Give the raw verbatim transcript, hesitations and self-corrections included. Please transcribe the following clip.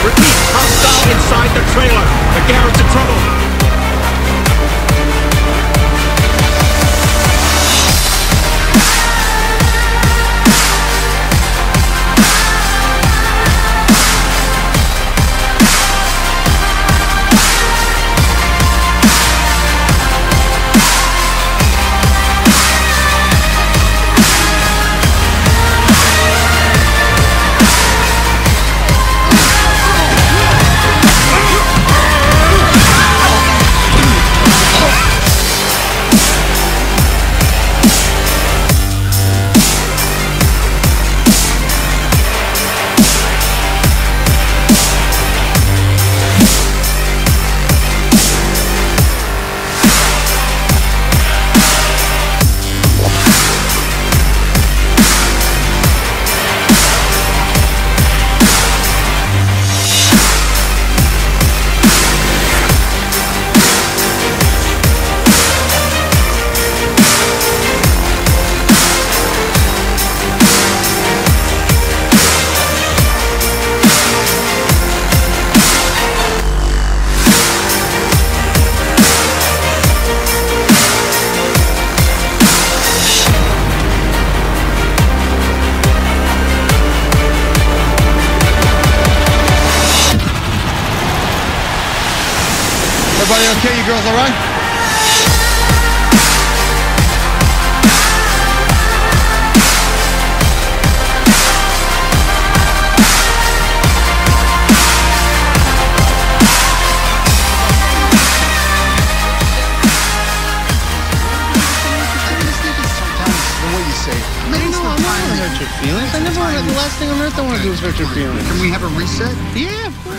Repeat, hostile inside the trailer. The Garrett's in trouble. Everybody okay? You girls all right? Hurt your feelings? I never want to, the last thing on earth I want to do is hurt your feelings. Can we have a reset? Yeah, of course.